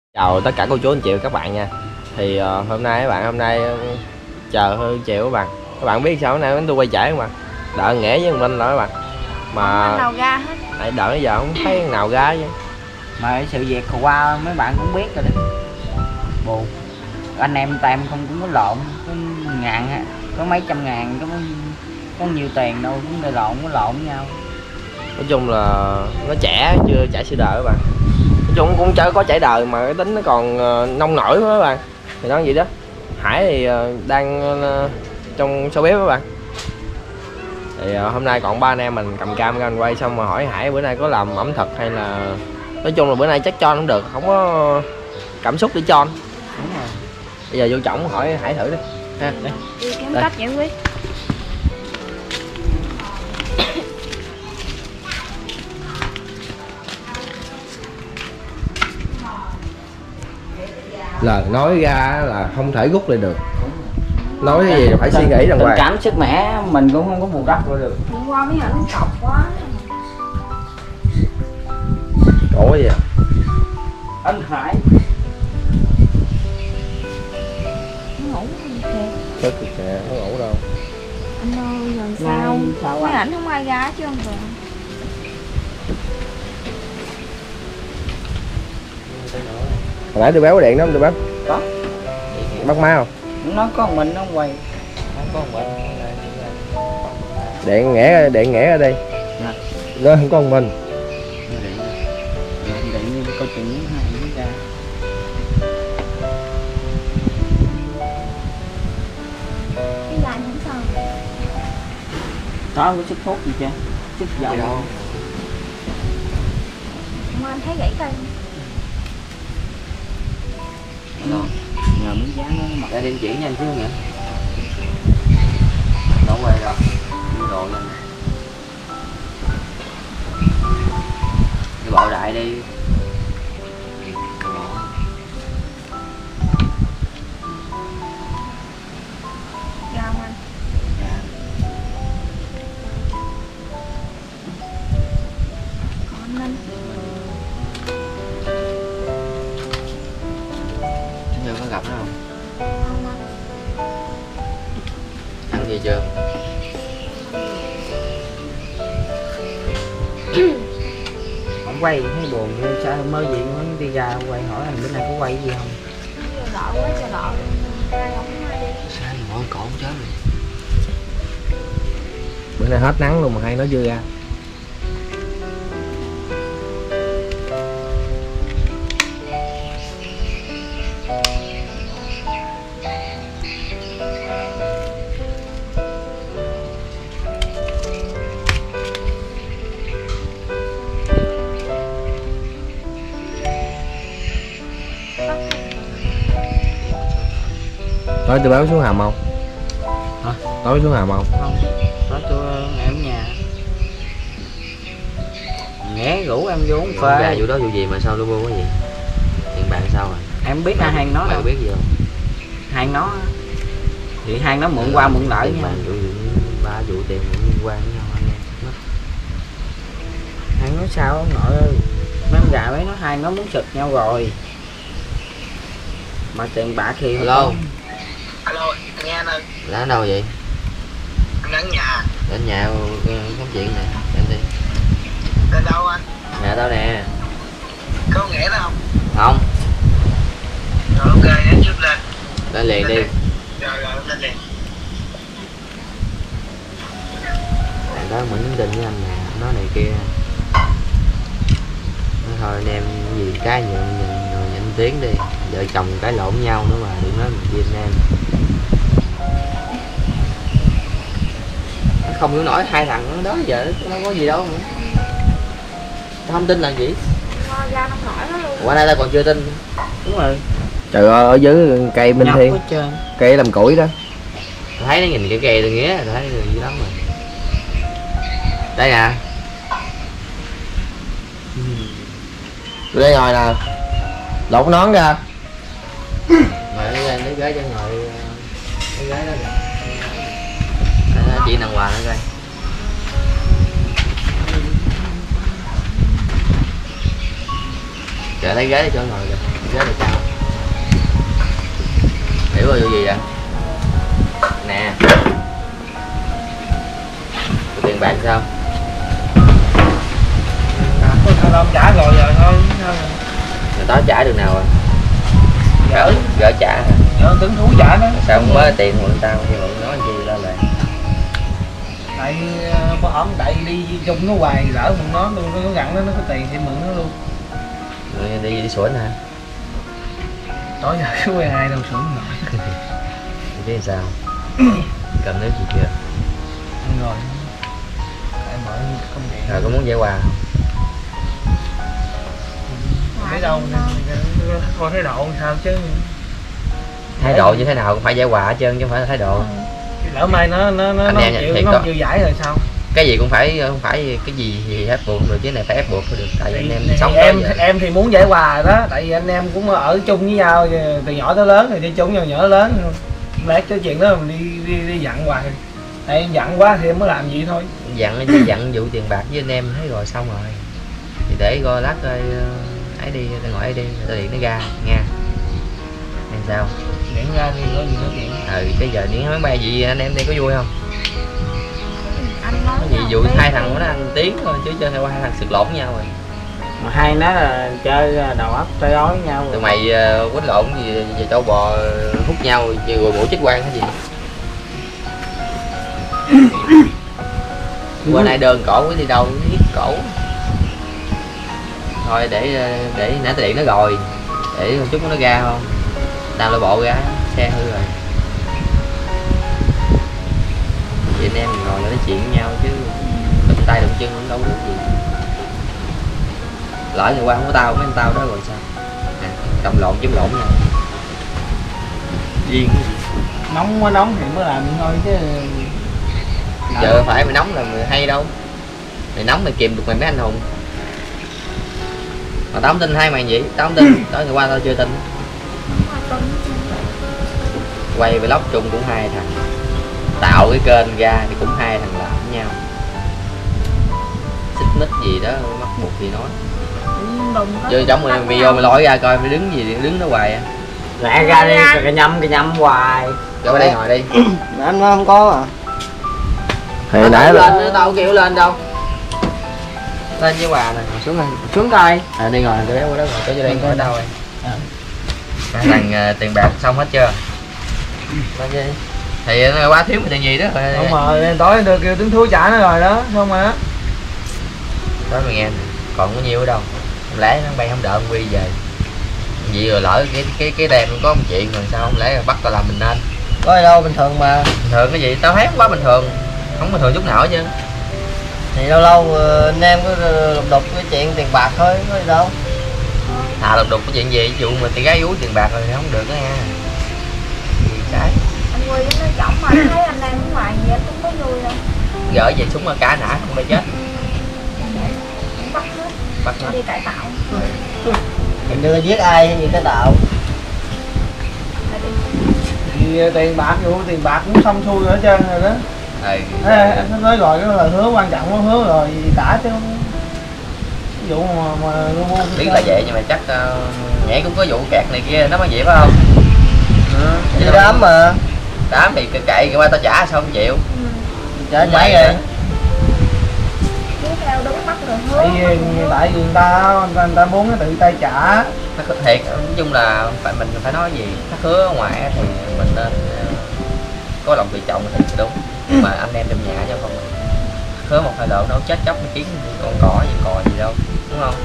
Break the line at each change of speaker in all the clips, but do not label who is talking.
Chào tất cả cô chú anh chị và các bạn nha. Thì hôm nay chờ hơi chiều các bạn biết sao hôm nay tôi quay trễ không bạn, đợi Nghĩa với thằng Minh rồi các bạn mà
không nào ra hết,
đợi bây giờ không thấy nào ra chứ.
Mà sự việc qua mấy bạn cũng biết rồi đó, buồn. Anh em tam không cũng có lộn có ngàn, có mấy trăm ngàn, có nhiều tiền đâu, cũng gây lộn, có lộn nhau.
Nói chung là nó trẻ chưa trải sự đời các bạn, nói chung cũng chưa có trải đời mà cái tính nó còn nông nổi quá các bạn. Thì nói gì đó, Hải thì đang trong showbiz các bạn. Thì hôm nay còn ba anh em mình cầm cam ra mình quay, xong mà hỏi Hải bữa nay có làm ẩm thực hay là, nói chung là bữa nay chắc cho cũng được, không có cảm xúc để cho.
Đúng rồi.
Bây giờ vô trọng hỏi Hải thử đi ha.
đi kiếm cách giải quyết.
Lời nói ra là không thể rút lại được, nói cái gì phải suy nghĩ đàng hoàng.
Tình cảm sức mẻ mình cũng không có bù đắp được.
Hôm qua mấy ảnh cọc quá.
Ủa gì à?
Anh Hải
Nó ngủ kìa.
Chết kìa, không ngủ đâu.
Anh ơi rồi sao? Mấy ảnh không ai ra chứ không rồi.
Hồi nãy tôi béo điện đó không tôi béo?
Có.
Bắt má không?
Nó có một mình nó không quay.
Không có một mình. Điện nghẽ ở đây. Nó không có một mình.
Điện như câu chuyện những hai diễn ra.
Cái dài không sao.
Có có sức thuốc gì chưa? Sức dầu đâu.
Mà anh thấy gãy tay.
Nhờ miếng dán nó mặc.
Để đem chuyển nhanh chứ nhỉ? Đâu quay rồi. Đưa đồ lên. Cái bộ đại đi.
Ra không anh? Còn anh Minh.
Chưa có gặp nó không?
Không anh.
Ăn gì chưa?
Không quay thấy buồn, sao mơ gì muốn đi ra quay hỏi anh bữa nay có quay gì không?
Chờ đợi quá chờ đợi. Ai không ai đi.
Sao thì mỗi cổ chết rồi. Bữa nay hết nắng luôn mà hay nói chưa ra. Tối tôi báo xuống hầm không?
Hả?
Tối xuống hầm không?
Không, tối tôi em ở nhà. Nghe rủ em vô uống phê.
Gà vụ đó vụ gì mà sao logo cái gì? Tiền bạn sao rồi?
Em biết hai hàng nó đâu.
Biết gì không?
Hàng nó thì hàng nó mượn qua mượn lại
nhưng
nha.
mà ba vụ tiền liên quan với nhau anh em.
Hàng nó sao ông nội ơi, mấy con gà mấy nó hai nó muốn sụt nhau rồi. Mà tiền bạc thì
Hello.
Alo, nghe anh ơi.
Là ở đâu vậy?
Anh ở nhà.
Đến nhà có chuyện nè, em đi.
Đến đâu anh?
Nhà tao nè.
Có nghĩa đó không?
Không.
Rồi ok, anh trước lên.
Lên liền đi.
Rồi lên liền.
Bạn đó mình nhắn tin với anh nè, nói này kia. Nói thôi anh em gì cái nhận tiếng đi. Vợ chồng cái lộn nhau nữa mà đừng nói mình Việt Nam. Không hiểu nổi hai thằng đó giờ nó có gì đâu nữa. Tao không tin là gì.
Ra nông nổi đó luôn.
Qua đây tao còn chưa tin.
đúng rồi.
Trời ơi, ở dưới cây Minh
Nhọc
Thiên,
hết trơn.
cây làm củi đó. Tôi thấy nó nhìn cái cây tôi nghĩa, tôi thấy dữ lắm rồi. Đây nè. Tôi đây ngồi nè. Lột nón ra. Ngồi lấy ghế cho ngồi. Cái ghế đó kìa. Chị nàng Hòa nó coi. Kệ lấy ghế cho ngồi kìa. Ghế là chào. vụ gì vậy? Nè. Tiền bạc sao?
Không trả rồi giờ thôi.
Người đó trả được nào à? Gỡ trả hả?
Tính thú trả đó.
Sao không mới tiền mượn tao thì mượn nói gì lên lại.
Tại bữa hổm tại đi chung nó hoài lỡ mượn nó luôn, nó gặn nó có tiền thì mượn nó luôn.
Rồi đi sủi hả?
Tối giờ cái quê ai đâu sủi nổi.
Chứ sao? Cầm nước gì chưa?
Rồi. Tại mở công điện.
Rồi có muốn giải quà không?
Thấy đâu coi thái độ sao chứ.
Thái độ như thế nào cũng phải giải quà hết trơn chứ không phải là thái độ.
Lỡ mai nó chịu giải rồi sao?
Cái gì cũng phải, không phải cái gì thì ép buộc được, chứ này phải ép buộc mới được. Tại vì anh em sống
em thì muốn giải quà đó, tại vì anh em cũng ở chung với nhau từ nhỏ tới lớn, rồi đi chung nhau nhỏ lớn. Lát cái chuyện đó mình đi dặn hoài. Tại em dặn quá thì em mới làm gì thôi.
Dặn vụ tiền bạc với anh em thấy rồi xong rồi. Thì để coi lát coi ấy đi, ngồi ấy đi, tao điện nó ra nha. Hay sao?
Điện ra đi có gì nói chuyện.
Cái giờ điện máy bay gì anh em đây có vui không?
Anh nói
Cái gì vụ hai thằng nó ăn tiếng thôi chứ chơi hai thằng sực lộn nhau rồi.
Mà hai nó là chơi đầu óc chơi ói nhau.
Tụi mày quýnh lộn gì về trâu bò hút nhau rồi mũi chích quang hay gì? Bữa nay đơn cổ đi đâu hít cổ. Thôi để nãy tao điện nó rồi. Để một chút nó ra không? Tao lại bộ ra xe hư rồi. Vậy anh em mình ngồi lại nói chuyện với nhau chứ đụng tay đụng chân cũng đâu được gì. Lỡ ngày qua không có tao mấy anh tao đó rồi sao? Cầm lộn chém lộn nhau. Duyên cái gì?
Nóng quá nóng thì mới làm thôi chứ.
Giờ phải mày nóng là mày hay đâu. Mày nóng mày kìm được mày mấy anh hùng. Mà tao không tin hai mày vậy, tao không tin. Tối ngày qua tao chưa tin. Quay vlog chung cũng hai thằng, tạo cái kênh ra thì cũng hai thằng làm với nhau. Xích mích gì đó bắt buộc thì nói. Chứ trong video mày lôi ra coi mày đứng gì đứng đó hoài à.
Lẹ ra đi, cái nhâm hoài.
Ra đây ngồi đi.
Anh không có à.
Thì nãy
lên tao kêu lên đâu.
Lên với quà nè,
Xuống coi.
đi ngồi cái béo qua đó rồi tới cho đây ngồi đâu rồi. Thằng tiền bạc xong hết chưa? Thì nó quá thiếu tiền gì đó rồi.
Không rồi, tối đưa kêu tướng thú trả nó rồi đó, không mà đó.
Nói mày nghe, còn có nhiêu ở đâu. Không lẽ nó bay không đợi Quy về. Vậy rồi lỡ cái đèn có một chuyện rồi sao không lẽ bắt tao làm mình nên.
Có gì đâu, bình thường mà.
Bình thường cái gì, tao thấy không quá bình thường. Không bình thường chút nào hết chứ.
Thì lâu lâu anh em có lục đục cái chuyện tiền bạc thôi, có gì đâu.
Lục đục cái chuyện gì, ví dụ mà tiền gái uống tiền bạc rồi thì không được đó nha. Gì cái.
Anh Quy nó nói chỏng mà thấy anh em ở ngoài gì anh cũng có vui đâu.
Gỡ về súng mà cả nã không phải chết.
Bắt hết.
Bắt hết.
Đi cải tạo.
Mình đưa giết ai hay gì cái tạo.
Thì tiền bạc tiền bạc cũng xong xuôi ở trơn rồi đó. Anh nói rồi cái lời hứa quan trọng, nó hứa rồi trả chứ. Ví dụ mà
biết là vậy nhưng mà chắc nhảy cũng có vụ kẹt này kia nó mới vậy phải không?
Chứ đám mà.
Đám thì cậy qua tao trả sao không chịu.
Trả vậy rồi.
Tiếp theo đúng bắt rồi hứa.
Tại vì người ta muốn tự tay trả.
Nó thiệt, nói chung là mình phải nói gì, thắt hứa ở ngoài thì mình nên có lòng tự trọng thì đúng. Nhưng mà anh em trong nhà chứ không hứa một hai lợn đâu chết chóc kiếm con cò gì đâu, đúng không?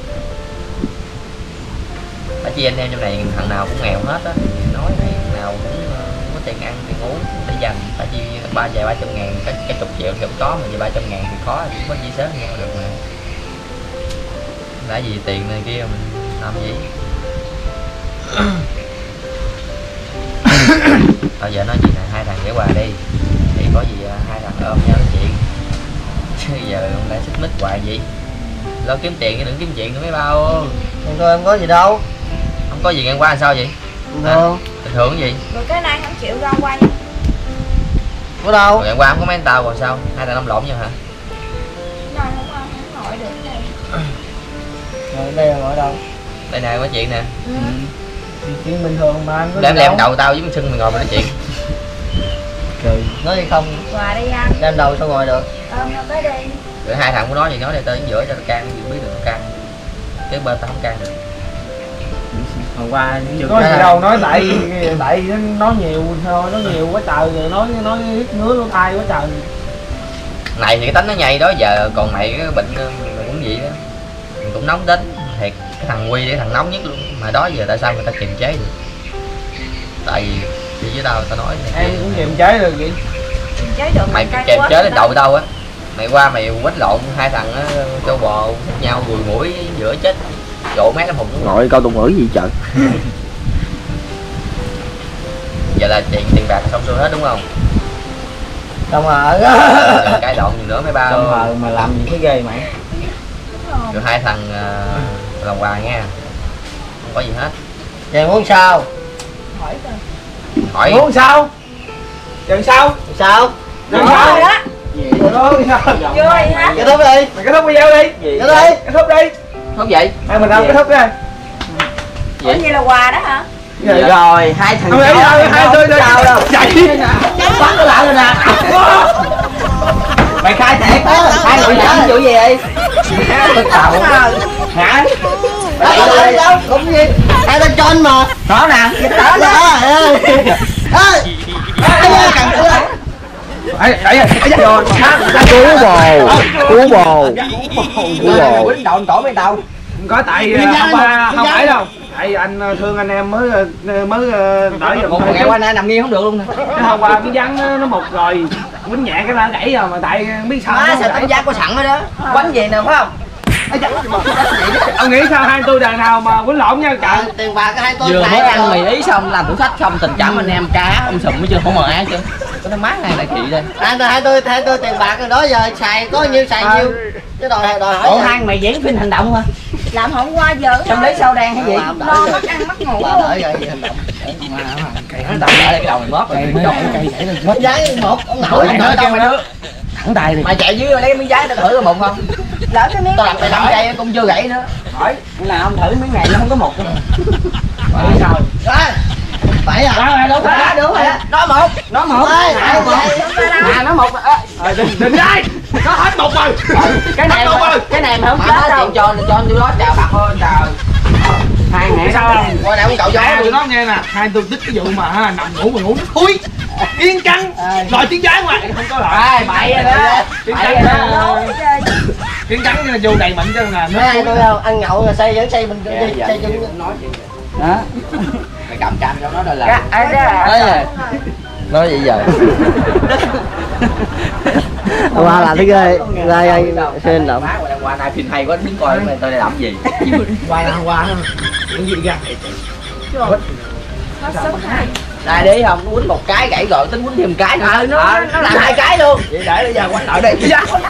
Tại chi anh em trong này thằng nào cũng nghèo hết á, nói này thằng nào cũng có tiền ăn tiền uống để dành. Tại chi vài 300 ngàn cái chục triệu thì không có, mà vài 300 ngàn thì có thì có gì sớm nhau được mà. Đã gì tiền này kia mình làm gì. Bây giờ nói gì nè, hai thằng để quà đi thì có gì hai thằng ôm nhau nói chuyện chứ giờ không lẽ xích mích hoài gì. Lo kiếm tiền đừng kiếm chuyện nữa mấy bao.
Không thôi em có gì đâu.
Không có gì ngang qua làm sao vậy?
Không.
Bình thường cái gì?
Rồi cái này không chịu ra quay.
Có đâu.
Rồi ngang qua không có mấy anh tao rồi sao? Hai thằng lâm lộn nhau hả?
Này không nổi được này.
Rồi đây là ngồi đâu?
Đây nè có chuyện nè.
Thì chuyện bình thường mà anh có
Đem
gì
lem
đâu.
đầu tao với con Sưng mày ngồi mà nói chuyện.
Cười nói gì không
Quà đi anh.
đem đầu sao ngồi được.
Nó tới đi.
Rồi hai thằng muốn nói gì nói đây tới giữa cho nó can, biết được nó can. Cái bên tao không can được.
Hôm qua
Nói gì đâu, nói tại nó nhiều thôi, nó nhiều quá trời rồi nói hít ngứa lỗ tai quá trời.
Này thì cái tính nó nhây đó giờ, còn mày cái bệnh cũng vậy đó. Mình cũng nóng tính thiệt, cái thằng Quy cái thằng nóng nhất luôn. Mà đó giờ tại sao người ta kiềm chế được? Tại vì đi với tao nói
Em cũng kiềm chế được vậy.
Chế được
mày
cay
kiềm
quá
chế lên
đó.
đầu tao á. Mày qua mày quýnh lộn hai thằng á, châu bò xích nhau gùi mũi giữa chết trộn mấy cái hùng luôn.
Ngồi câu tụng ngữ gì trời.
Giờ là tiền bạc xong xuôi hết đúng không?
xong rồi
Cãi lộn gì nữa mấy ba.
xong rồi mà làm gì cái ghê mày.
Rồi hai thằng lòng quà nha, không có gì hết.
Vậy muốn sao
Hỏi coi.
Hỏi
Muốn sao? Chừng sao?
sao
Chừng
Rồi
sao?
đó.
Rồi sao?
Chưa gì hết.
kết thúc đi
Mày kết thúc video đi.
kết thúc đi
Kết thúc đi.
không vậy?
Hai mình đâu kết thúc đi.
Ủa vậy là quà đó hả?
rồi hai thằng
Không hai tôi đây.
sao đâu
Chạy.
bắt nó lại rồi nè. Mày khai thiệt á, hai người làm vụ gì vậy? Tôi tàu hả? Đâu đâu cũng gì, hai tên John mà. Đó nè, dịch đó đó.
Cú bồ.
Quýnh đồn tổ bên đâu?
Không có tại không phải đâu. Tại anh thương anh em mới đỡ giùm
Một
thôi.
ngày qua nay nằm nghiêng không được luôn nè.
Cái hôm qua miếng vắn nó mục rồi, quýnh nhẹ cái nó gãy rồi mà tại không biết sao.
Má
nó
sao
gãy.
tấm giá có sẵn rồi đó. Quánh gì nè phải không?
Ông nghĩ sao hai tôi đàn nào mà quýnh lộn nhau trời.
Tiền bạc hai tôi
Vừa mới
phải
ăn mì ý xong làm thử thách xong tình cảm anh em cá ông sùm mới chưa không mời ai chứ. Có nó mát này lại chị đây.
hai tôi tiền bạc rồi đó giờ xài có nhiêu xài nhiêu. Chứ đòi hỏi. Ủa hai mày diễn phim hành động hả?
Làm hôm qua giờ.
Xong lấy sao đen hay gì?
No mất ăn mất ngủ
Bà
luôn.
đợi rồi hành động.
Nó đợi lại cái đầu mình bóp rồi.
Giấy một ông nổi
Nói
đâu mày nữa.
Thẳng tay đi.
Mày chạy dưới lấy cái miếng giấy để thử cái mụn không?
Lỡ cái miếng.
Tao làm mày làm cây cũng chưa gãy nữa.
Hỏi nào ông thử miếng này nó không có một.
Sao?
Phải à?
Đâu phải
Đúng rồi á. Nó một. Nó một. Nó một.
Đừng đây. Nó hết một rồi.
Cái này mà không chết đâu.
Cho tôi đó chào bạc thôi chào.
Hai mẹ
Sao không?
Qua đây cũng cậu gió
Tôi
luôn.
nói nghe nè, hai tôi tích cái vụ mà nằm ngủ mà ngủ thui. Yên căng. Rồi tiếng trái ngoài không có lại.
Ai bậy rồi đó.
Tiếng
Bậy
trắng
rồi đó.
Lố chơi.
tiếng trắng là vô đầy mạnh cho là nó.
Hai tôi đâu ăn nhậu rồi xây vẫn xây mình xây chân.
Nói chuyện.
Đó.
Mày cầm cam cho nó đây là.
Nói gì giờ? Qua là thấy ghê. Ra xem động.
Qua nay phim hay quá đứng coi mày tôi đây làm gì?
Qua là qua nó. Những gì ra.
Nó sức hay.
Đây đi không, nó quýnh một cái gãy rồi tính quýnh thêm một cái nữa.
Nó làm hai cái luôn.
Vậy để bây giờ quánh lại đây.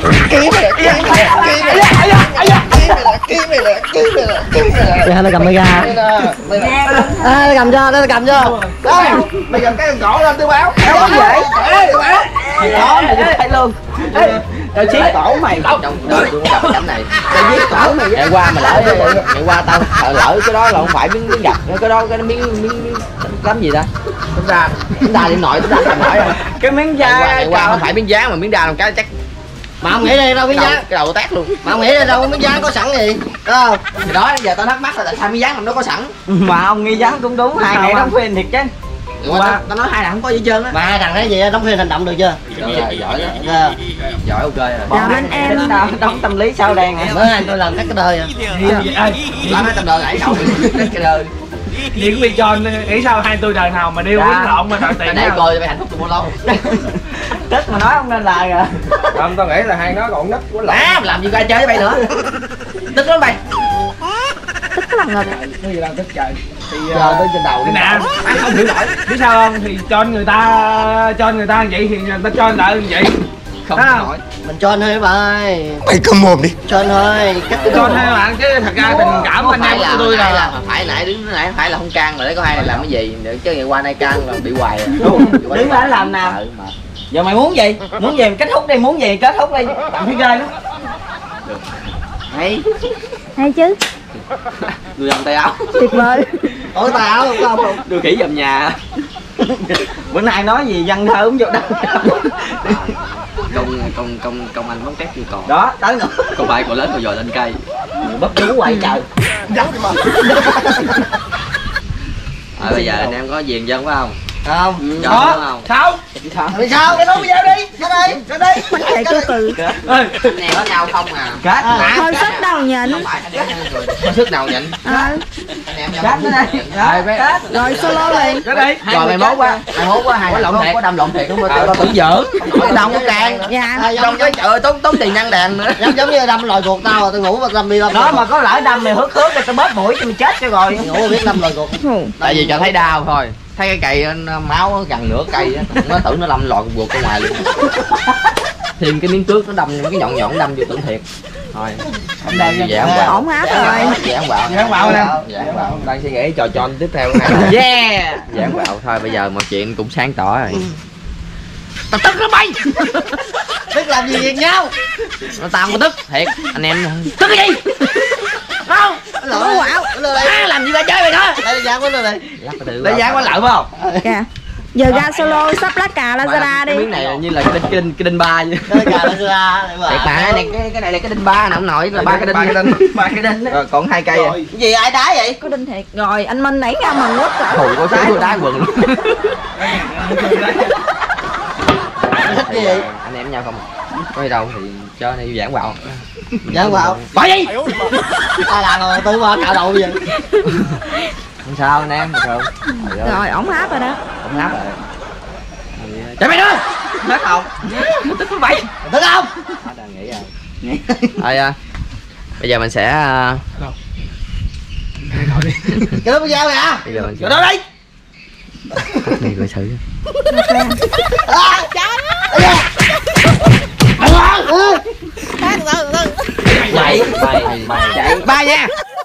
Để hai nó cầm ga. Nó cầm cho, nó cầm cho.
Đây, bây giờ cái gõ lên tôi báo. Kéo không vậy?
Đó mày thấy luôn. Tao chiến tổ mày. Trong đời tôi gặp cảnh này. Tao giết tổ mày. Ngày qua mà lỡ ngày qua tao lỡ cái đó là không phải miếng gặp, cái đó cái miếng làm gì ta? Chúng ta điện thoại chúng ta cầm lại rồi.
Cái miếng
Ngày qua
da
không phải miếng dán mà miếng đa làm cái chắc
mà ông nghĩ đây đâu miếng da.
cái đầu tát luôn.
Mà ông nghĩ đây đâu miếng da có sẵn gì? Đúng không?
Thì đó giờ tao thắc mắc là tại sao miếng dán làm nó có sẵn.
Mà ông nghi dán cũng đúng, hai ngày đóng phim thiệt chứ.
Tao nói hai thằng không có gì hết trơn á.
Mà hai thằng cái gì đóng phim hành động được chưa?
Giỏi đó. Giỏi ok rồi.
Chào anh em.
Đóng tâm lý sao đen hả? Mới hai tôi lần cắt cái đời à.
Tao nói tao đời gãy đầu cái đời.
Gì cũng bị cho nghĩ sao hai tôi đời nào mà điêu quýnh lộn mà đòi tiền.
Để coi mày hạnh phúc được bao lâu.
Tức mà nói không nên lời rồi.
Không, tao nghĩ là hai nó còn nít quá lộn.
Má làm gì ra chơi với mày nữa. Tức lắm mày.
Cái gì đâu tức trời. Thì
Chờ tới trên đầu đi.
nè, anh không hiểu nổi. Biết sao không? Thì cho người ta vậy thì người ta cho lại như vậy.
Không
Đó.
nổi.
Mình cho anh thôi bà ơi.
Mày câm mồm đi.
Cho anh thôi. Cắt cái
Cho
đồ.
hai bạn chứ thật ra tình cảm anh em của tôi là
phải nãy đứng nãy phải là không can rồi đấy, có hai này làm cái gì để chứ ngày qua nay can là bị hoài rồi.
Đứng đó làm nào? Giờ mày muốn gì? Muốn gì mày kết thúc đi, muốn gì kết thúc đi. Tạm thấy ghê lắm.
Hay
Hay chứ.
người làm tay áo.
Tuyệt vời.
Ôi tao không.
Đưa khỉ dầm nhà.
Bữa nay nói gì văn thơ không vô đâu.
Công anh bấm tét chưa còn.
Đó tới nữa.
Còn bay còn lớn còn dòi lên cây.
Bắp chú quay trời.
Bây giờ anh em có viền dân phải không?
Không.
Chọn đúng không?
Sao?
Mày sao? Cái nó bây giờ đi. Ra đây. Ra đây.
Thầy cho từ.
Anh em có nhau không à?
Kết.
Thôi sức đâu nhịn.
Có sức nào nhịn?
Ờ.
Kết nữa đây.
Rồi solo liền.
Ra đây.
Rồi mày mốt quá.
Mày hốt quá hai.
Có lộn thiệt.
Có đâm lộn thiệt không?
Tao tưởng giỡn. Cái đồng có càng.
Dạ.
Trong cái chợ tốn tiền năng đàn nữa.
Giống như đâm lòi ruột tao, tao ngủ mà đâm đi đâm.
Đó mà có lỡ đâm mày hớt cho tao bóp mũi cho mày chết cho rồi.
Ngủ mà biết đâm lòi ruột.
Tại vì cho thấy đau thôi. Thấy cái cây máu gần nửa cây á, nó tưởng nó đâm lọt ruột ra ngoài luôn. Thêm cái miếng cước nó đâm cái nhọn nhọn đâm vô tưởng thiệt. Thôi. Anh đang dễ quạo.
Ổn áp rồi.
Dễ quạo.
Dễ quạo nè.
Dễ quạo. Đang suy nghĩ trò tròn tiếp theo này. Yeah. Dễ quạo thôi bây giờ mọi chuyện cũng sáng tỏ rồi. Tao tức nó bay.
Tức làm gì việc nhau?
Tao không có tức thiệt anh em tức cái gì không
Lỡ quạo.
làm gì ba chơi mày đó
Đây giá quá này.
lấy giá quá lợi phải không
Kìa. Giờ ra solo sắp lá cà Lazada đi.
cái miếng này như là cái đinh ba vậy
Đây cả nó ra.
thiệt mà cái này là cái đinh ba nè ông nội là ba cái đinh
Ba cái đinh.
rồi còn hai cây à
Cái gì ai đá vậy?
Có đinh thiệt. Rồi anh Minh nãy ra mần quất rồi.
thù có số đá quần luôn
Thích cái gì?
anh em nhau không có gì đâu thì cho này giảng quạo
Giảng quạo.
phải gì
Tao làm rồi tôi qua cạo đầu vậy.
không sao anh em được không
Rồi ổn áp rồi đó.
không áp rồi chạy mày nữa hết không tức nó bay
Tức không?
đang nghĩ rồi thôi bây giờ mình sẽ
Cái đó bây giờ nè.
bây giờ mình
Vô đâu đây?
này coi thử
À,
chạy mày chạy ba nha